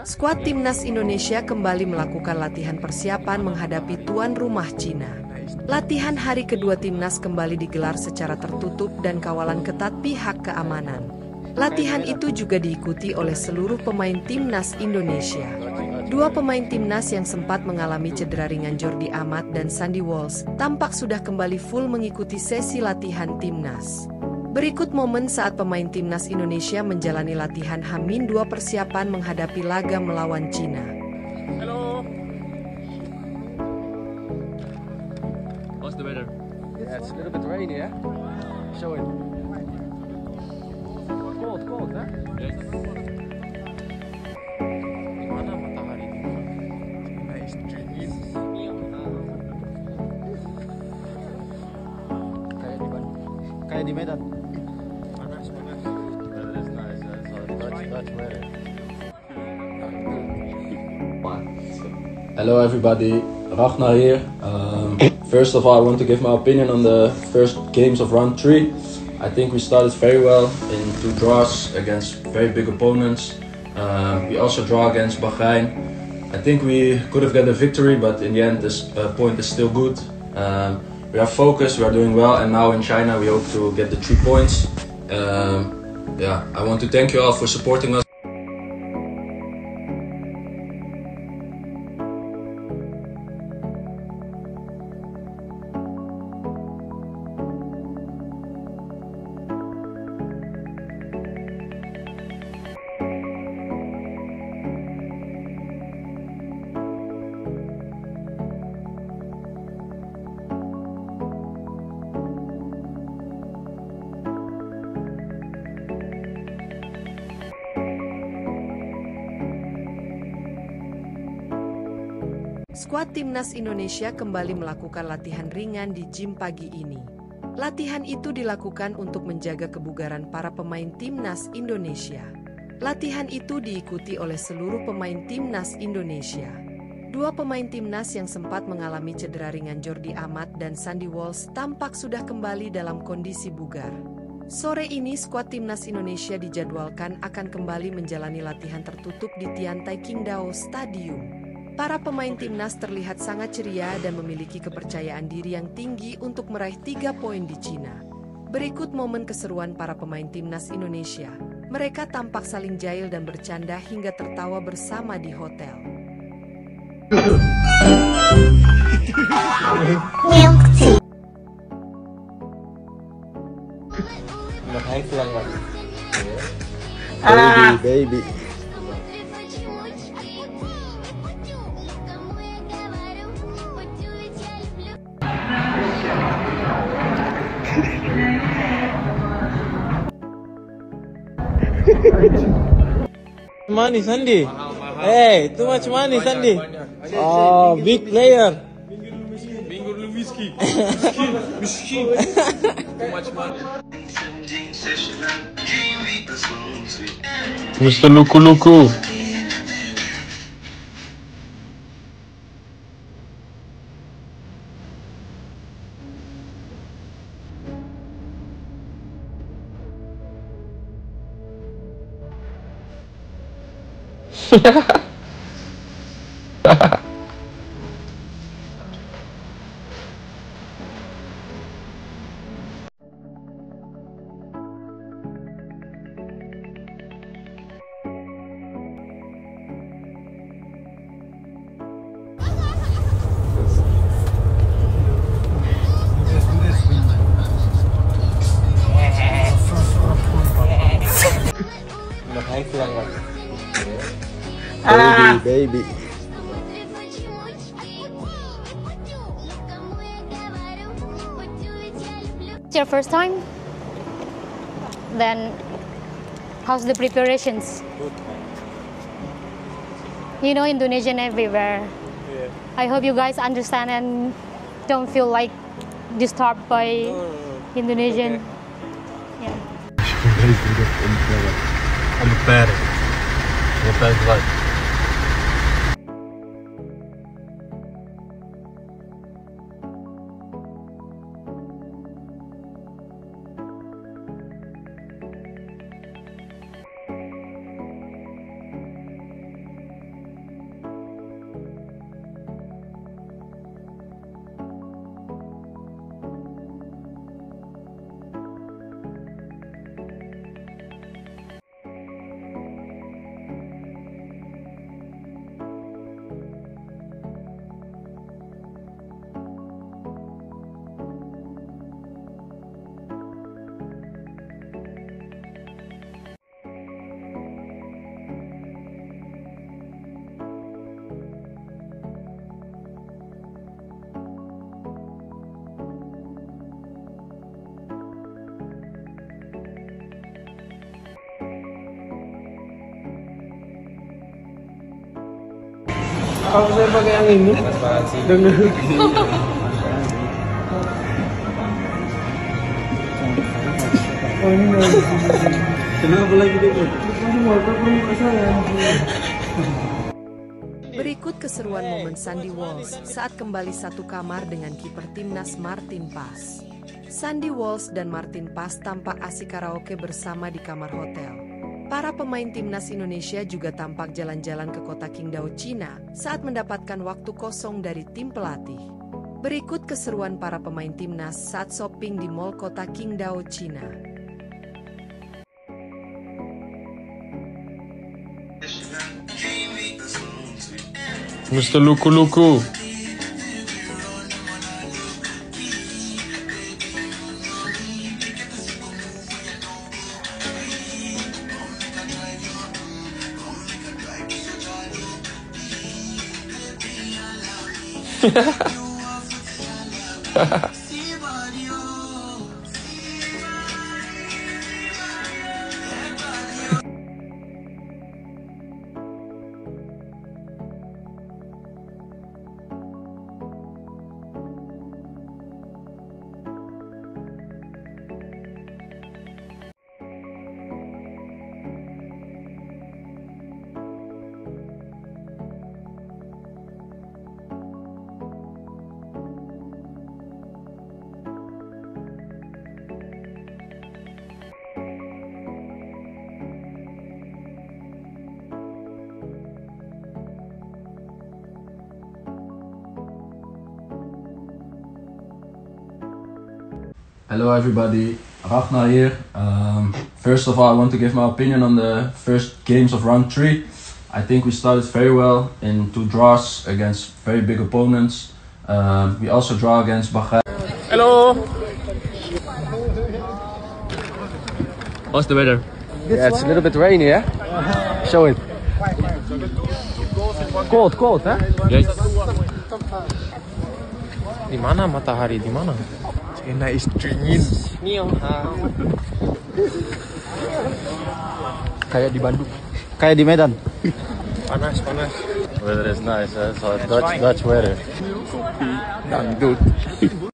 Skuad Timnas Indonesia kembali melakukan latihan persiapan menghadapi tuan rumah Cina. Latihan hari kedua Timnas kembali digelar secara tertutup dan kawalan ketat pihak keamanan. Latihan itu juga diikuti oleh seluruh pemain Timnas Indonesia. Dua pemain Timnas yang sempat mengalami cedera ringan Jordi Amat dan Sandy Walsh tampak sudah kembali full mengikuti sesi latihan Timnas. Berikut momen saat pemain Timnas Indonesia menjalani latihan H-2 persiapan menghadapi laga melawan Cina. Hello. How's the weather? Yeah, it's a little bit rainy, yeah? Show it. Cold, huh? Yes. Di mana matahari ini? Kayak di Medan. Panas. Weather is nice. Dutch weather. Hello everybody, Ragnar here. First of all, I want to give my opinion on the first games of round 3. I think we started very well in 2 draws against very big opponents. We also draw against Bahrain. I think we could have got a victory, but in the end this point is still good. We are focused, we are doing well, and now in China we hope to get the 3 points. I want to thank you all for supporting us. Skuad Timnas Indonesia kembali melakukan latihan ringan di gym pagi ini. Latihan itu dilakukan untuk menjaga kebugaran para pemain Timnas Indonesia. Latihan itu diikuti oleh seluruh pemain Timnas Indonesia. Dua pemain Timnas yang sempat mengalami cedera ringan Jordi Amat dan Sandy Walsh tampak sudah kembali dalam kondisi bugar. Sore ini skuad Timnas Indonesia dijadwalkan akan kembali menjalani latihan tertutup di Tiantai Qingdao Stadium. Para pemain Timnas terlihat sangat ceria dan memiliki kepercayaan diri yang tinggi untuk meraih 3 poin di Cina. Berikut momen keseruan para pemain Timnas Indonesia. Mereka tampak saling jahil dan bercanda hingga tertawa bersama di hotel. Baby. Money, Sandy. Hey, too much money, Sandy. Oh, big player. Bingo whiskey. Miskin. Too much money. Mr. Luku Luku. Baby. It's your first time? Then, how's the preparations? Good. You know, Indonesian everywhere. Yeah. I hope you guys understand and don't feel like disturbed by Indonesian. Okay. Yeah. I'm prepared. Like. Kalau saya pakai yang ini, dengan oh ini kenapa lagi dia? Berikut keseruan momen Sandy Walsh saat kembali satu kamar dengan kiper timnas Martin Paes. Sandy Walsh dan Martin Paes tampak asik karaoke bersama di kamar hotel. Para pemain timnas Indonesia juga tampak jalan-jalan ke kota Qingdao, Cina saat mendapatkan waktu kosong dari tim pelatih. Berikut keseruan para pemain timnas saat shopping di mall kota Qingdao, Cina. Mr. Luku Luku. Hello everybody, Ragnar here. First of all, I want to give my opinion on the first games of round 3. I think we started very well in 2 draws against very big opponents. We also draw against Bahrain. Hello. What's the weather? Yeah, it's a little bit rainy, yeah? Show it. Cold, huh? Yes. Di mana matahari? Di mana? China is dingin. Kayak di Bandung. Kayak di Medan. Panas. Weather is nice, so Dutch weather. Dangdut.